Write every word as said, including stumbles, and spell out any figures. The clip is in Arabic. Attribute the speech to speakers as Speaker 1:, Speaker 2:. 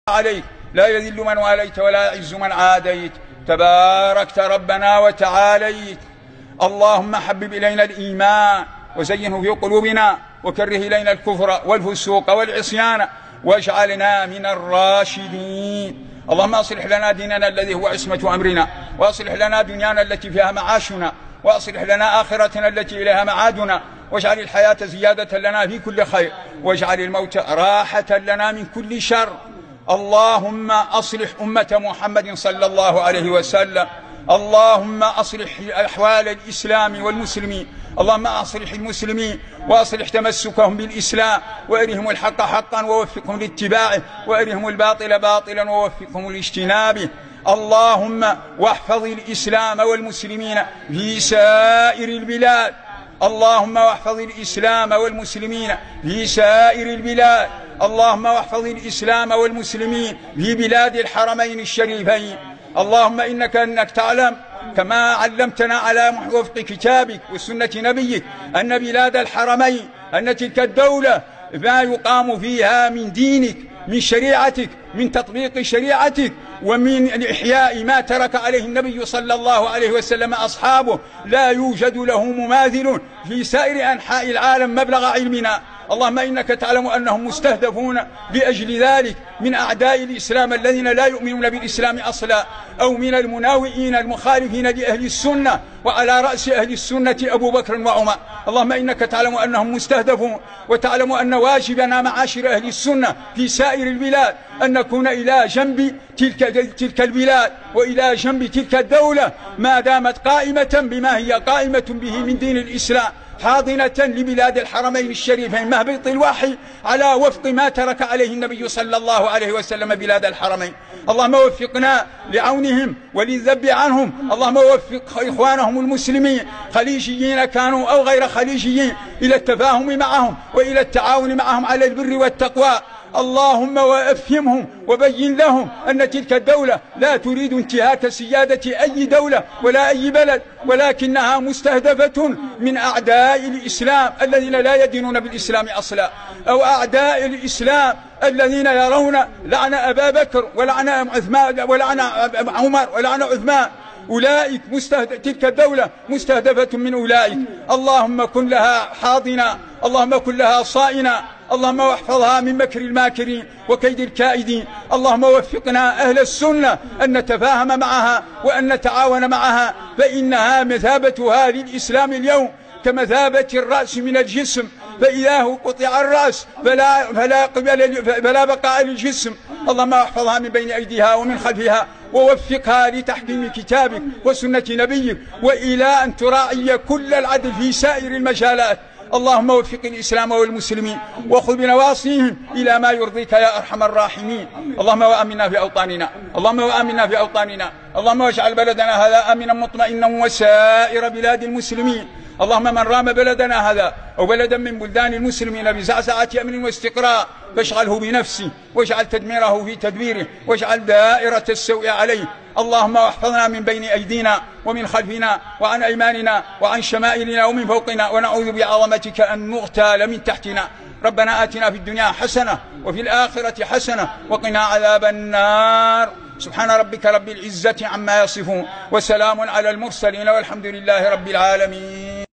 Speaker 1: عليك، لا يذل من واليت ولا يعز من عاديت، تباركت ربنا وتعاليت. اللهم حبب إلينا الإيمان وزينه في قلوبنا وكره إلينا الكفر والفسوق والعصيان واجعلنا من الراشدين. اللهم أصلح لنا ديننا الذي هو عصمة أمرنا، وأصلح لنا دنيانا التي فيها معاشنا، وأصلح لنا آخرتنا التي إليها معادنا، واجعل الحياة زيادة لنا في كل خير، واجعل الموت راحة لنا من كل شر. اللهم أصلح أمة محمد صلى الله عليه وسلم. اللهم أصلح أحوال الإسلام والمسلمين. اللهم أصلح المسلمين وأصلح تمسكهم بالإسلام، وأرهم الحق حقا ووفقهم لاتباعه، وأرهم الباطل باطلا ووفقهم لاجتنابه. اللهم واحفظ الإسلام والمسلمين في سائر البلاد. اللهم واحفظ الإسلام والمسلمين في سائر البلاد. اللهم واحفظ الإسلام والمسلمين في بلاد الحرمين الشريفين. اللهم إنك أنك تعلم كما علمتنا على وفق كتابك وسنة نبيك أن بلاد الحرمين، أن تلك الدولة ما يقام فيها من دينك، من شريعتك، من تطبيق شريعتك، ومن إحياء ما ترك عليه النبي صلى الله عليه وسلم أصحابه، لا يوجد له مماثل في سائر أنحاء العالم مبلغ علمنا. اللهم إنك تعلم أنهم مستهدفون لأجل ذلك من أعداء الإسلام الذين لا يؤمنون بالإسلام أصلا، أو من المناوئين المخالفين لأهل السنة، وعلى رأس أهل السنة أبو بكر وعمر. اللهم إنك تعلم أنهم مستهدفون، وتعلم أن واجبنا معاشر أهل السنة في سائر البلاد أن نكون إلى جنب تلك, تلك البلاد وإلى جنب تلك الدولة ما دامت قائمة بما هي قائمة به من دين الإسلام، حاضنة لبلاد الحرمين الشريفين مهبط الوحي على وفق ما ترك عليه النبي صلى الله عليه وسلم بلاد الحرمين. اللهم وفقنا لعونهم وللذب عنهم. اللهم وفق إخوانهم المسلمين خليجيين كانوا أو غير خليجيين إلى التفاهم معهم وإلى التعاون معهم على البر والتقوى. اللهم وأفهمهم وبين لهم أن تلك الدولة لا تريد انتهاك سيادة أي دولة ولا أي بلد، ولكنها مستهدفة من أعداء الإسلام الذين لا يدينون بالإسلام أصلا، أو أعداء الإسلام الذين يرون لعن أبا بكر ولعن عثمان ولعن عمر ولعن عثمان. أولئك مستهدف تلك الدولة مستهدفة من أولئك. اللهم كن لها حاضنا، اللهم كن لها صائنا، اللهم واحفظها من مكر الماكرين وكيد الكائدين. اللهم وفقنا أهل السنة أن نتفاهم معها وأن نتعاون معها، فإنها مثابتها للإسلام اليوم كمثابة الرأس من الجسم، فإذا قطع الرأس فلا, فلا, فلا بقاء للجسم. اللهم احفظها من بين أيديها ومن خلفها، ووفقها لتحكيم كتابك وسنة نبيك، وإلى أن تراعي كل العدل في سائر المجالات. اللهم وفق الإسلام والمسلمين وخذ بنواصيهم إلى ما يرضيك يا أرحم الراحمين. اللهم وآمنا في أوطاننا، اللهم وآمنا في أوطاننا، اللهم واجعل بلدنا هذا آمنا مطمئنا وسائر بلاد المسلمين. اللهم من رام بلدنا هذا أو بلدا من بلدان المسلمين بزعزعة أمن واستقرار فاشغله بنفسه، واجعل تدميره في تدبيره، واجعل دائرة السوء عليه. اللهم واحفظنا من بين أيدينا ومن خلفنا وعن أيماننا وعن شمائلنا ومن فوقنا، ونعوذ بعظمتك أن نغتال من تحتنا. ربنا آتنا في الدنيا حسنة وفي الآخرة حسنة وقنا عذاب النار. سبحان ربك رب العزة عما يصفون، وسلام على المرسلين، والحمد لله رب العالمين.